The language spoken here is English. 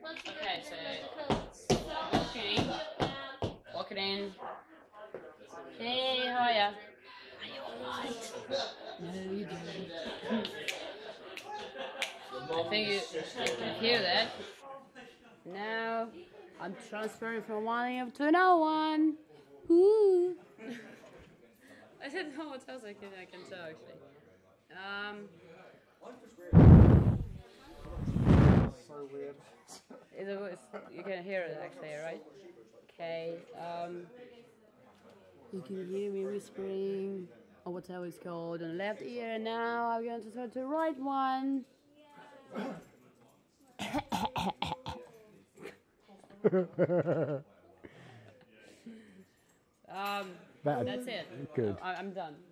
Okay, so walk it in. Hey, how are ya? Are you alright? No, you don't. I think you can hear that. Now I'm transferring from one AM to another one. Woo! I didn't know what else I can tell actually. So weird. You can hear it actually, right? Okay. You can hear me whispering or whatever it's called on the left ear. And now I'm going to turn to the right one. That's it. Good. I'm done.